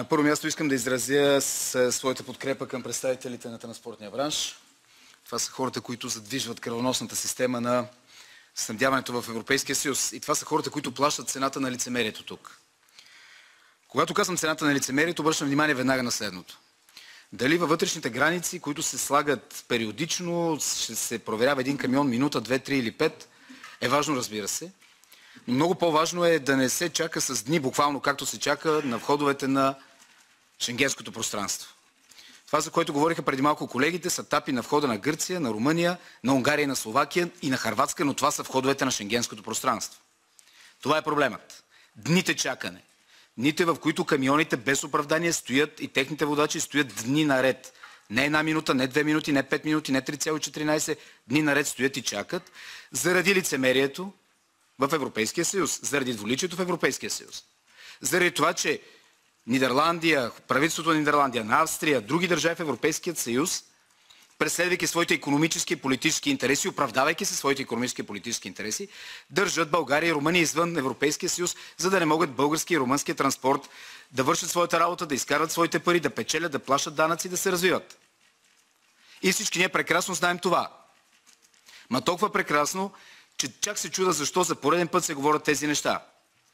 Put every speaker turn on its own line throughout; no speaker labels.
На първо място искам да изразя своята подкрепа към представителите на транспортния бранш. Това са хората, които задвижват кръвоносната система на снабдяването в Европейския съюз. И това са хората, които плащат цената на лицемерието тук. Когато казвам цената на лицемерието, обръщам внимание веднага на следното. Дали във вътрешните граници, които се слагат периодично, ще се проверява един камион минута, 2, 3 или 5, е важно, разбира се. Но много по-важно е да не се чака с дни, буквално както се чака на входовете на шенгенското пространство. Това, за което говориха преди малко колегите, са тапи на входа на Гърция, на Румъния, на Унгария, на Словакия и на Хърватска, но това са входовете на шенгенското пространство. Това е проблемът. Дните чакане. Дните, в които камионите без оправдание стоят и техните водачи стоят дни наред. Не една минута, не 2 минути, не 5 минути, не 3,14 дни наред стоят и чакат заради лицемерието в Европейския съюз, заради двуличието в Европейския съюз. Заради това, че Нидерландия, правителството на Нидерландия, на Австрия, други държави в Европейския съюз, преследвайки своите икономически и политически интереси, оправдавайки се своите икономически и политически интереси, държат България и Румъния извън Европейския съюз, за да не могат български и румънски транспорт да вършат своята работа, да изкарват своите пари, да печелят, да плащат данъци, да се развиват. И всички ние прекрасно знаем това. Ма толкова прекрасно, че чак се чуда защо за пореден път се говорят тези неща.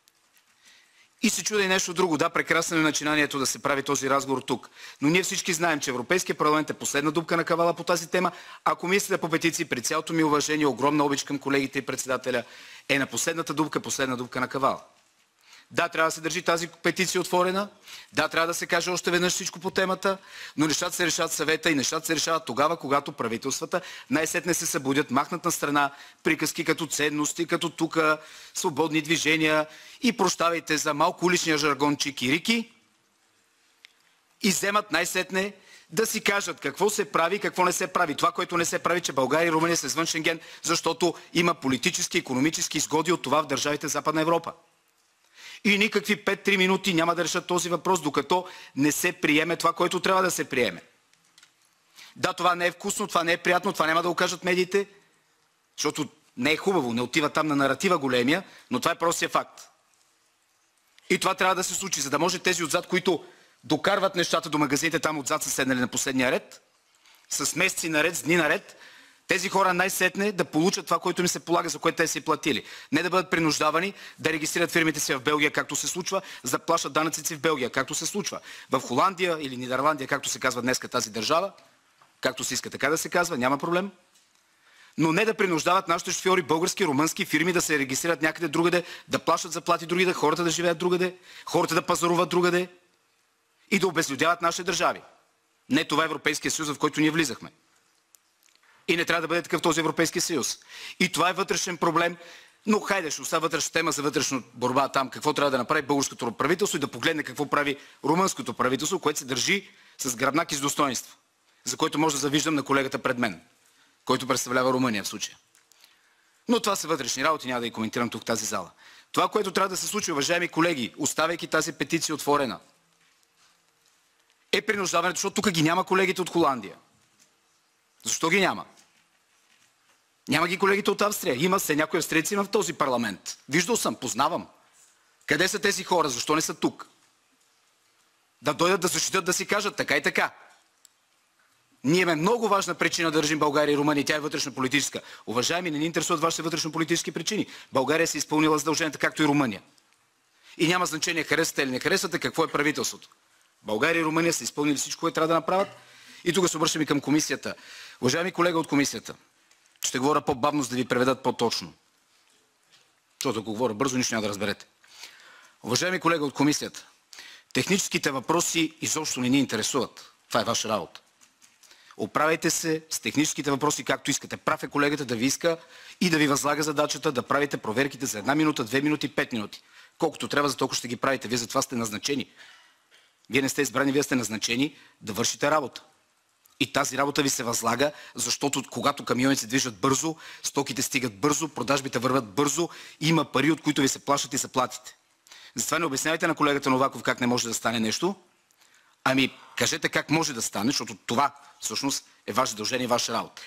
И се чуда и нещо друго. Да, прекрасно е начинанието да се прави този разговор тук. Но ние всички знаем, че Европейския парламент е последна дупка на кавала по тази тема, а Комисията по петиции, при цялото ми уважение, огромна обич към колегите и председателя, е на последната дупка на кавала. Да, трябва да се държи тази петиция отворена. Да, трябва да се каже още веднъж всичко по темата, но нещата се решават в съвета и нещата се решават тогава, когато правителствата най-сетне се събудят, махнат на страна приказки като ценности, като тук свободни движения и прощавайте за малко уличния жаргон чики-рики и вземат най-сетне да си кажат какво се прави и какво не се прави. Това, което не се прави, че България и Румъния са извън Шенген, защото има политически и икономически изгоди от това в държавите в Западна Европа. И никакви 5-3 минути няма да решат този въпрос, докато не се приеме това, което трябва да се приеме. Да, това не е вкусно, това не е приятно, това няма да го кажат медиите, защото не е хубаво, не отива там на наратива големия, но това е простия факт. И това трябва да се случи, за да може тези отзад, които докарват нещата до магазините, там отзад са седнали на последния ред, с месеци наред, с дни наред, тези хора най-сетне да получат това, което им се полага, за което те си платили. Не да бъдат принуждавани да регистрират фирмите си в Белгия, както се случва, за да плащат данъците си в Белгия, както се случва. В Холандия или Нидерландия, както се казва днеска тази държава, както се иска така да се казва, няма проблем. Но не да принуждават нашите шофьори, български, румънски фирми да се регистрират някъде другаде, да плащат заплати другаде, хората да живеят другаде, хората да пазаруват другаде и да обезлюдяват нашите държави. Не това е Европейския съюз, в който ние влизахме. И не трябва да бъде такъв този Европейски съюз. И това е вътрешен проблем, но хайде, ще остава вътрешна тема за вътрешна борба там, какво трябва да направи българското правителство и да погледне какво прави румънското правителство, което се държи с гръбнак и с достоинство, за което може да завиждам на колегата пред мен, който представлява Румъния в случая. Но това са вътрешни работи, няма да ги коментирам тук в тази зала. Това, което трябва да се случи, уважаеми колеги, оставяйки тази петиция отворена, е принуждаването, защото тук ги няма колегите от Холандия. Защо ги няма? Няма ги колегите от Австрия. Има се някои австрийци в този парламент. Виждал съм, познавам. Къде са тези хора? Защо не са тук? Да дойдат да защитят, да си кажат така и така. Ние имаме много важна причина да държим България и Румъния. Тя е вътрешно-политическа. Уважаеми, не ни интересуват вашите вътрешно-политически причини. България се изпълнила задълженията, както и Румъния. И няма значение харесвате или не харесвате какво е правителството. България и Румъния са изпълнили всичко, което трябва да направят. И тук се обръщам и към комисията. Уважаеми колега от комисията, ще говоря по-бавно, за да ви преведат по-точно. Защото ако говоря бързо, нищо няма да разберете. Уважаеми колега от комисията, техническите въпроси изобщо не ни интересуват. Това е ваша работа. Оправяйте се с техническите въпроси както искате. Прав е колегата да ви иска и да ви възлага задачата да правите проверките за 1 минута, 2 минути, 5 минути. Колкото трябва, за толкова ще ги правите. Вие за това сте назначени. Вие не сте избрани, вие сте назначени да вършите работа. И тази работа ви се възлага, защото когато камионите се движат бързо, стоките стигат бързо, продажбите върват бързо, има пари, от които ви се плащат и заплатите. Затова не обяснявайте на колегата Новаков как не може да стане нещо, ами кажете как може да стане, защото това всъщност е ваше задължение и ваша работа.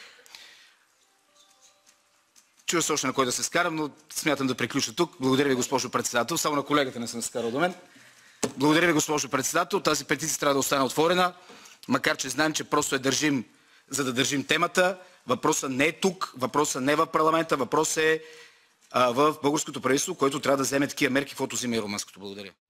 Чуя се още на кой да се скарам, но смятам да приключа тук. Благодаря ви, госпожо председател. Само на колегата не съм се скарал до мен. Благодаря ви, госпожо председател. Тази петиция трябва да остане отворена, макар че знаем, че просто държим, за да държим темата. Въпросът не е тук, въпросът не е в парламента, въпросът е в българското правителство, което трябва да вземе такива мерки, каквото взима и румънското. Благодаря.